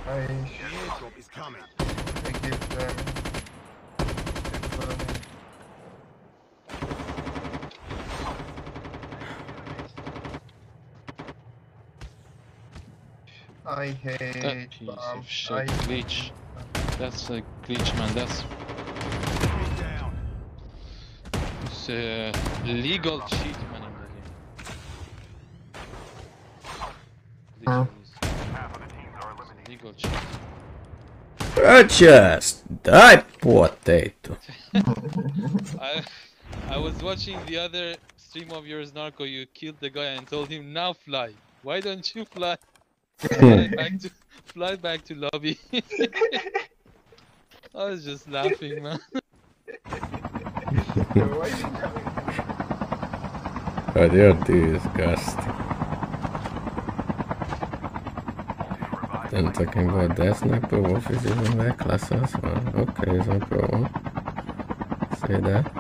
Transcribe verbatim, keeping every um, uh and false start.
I Airdrop is coming. I give them I hate That piece bomb. of shit I glitch. That's a glitch, man. That's Down. it's a legal cheat, man, in the game. Huh? Literally, it's a legal cheat. Just die, potato. I I was watching the other stream of yours, Narco. You killed the guy and told him now fly. Why don't you fly? fly back to fly back to lobby. I was just laughing, man. Oh, they're disgusting. Then talking about that sniper wolf is even their class as well. Okay, no problem. Say that.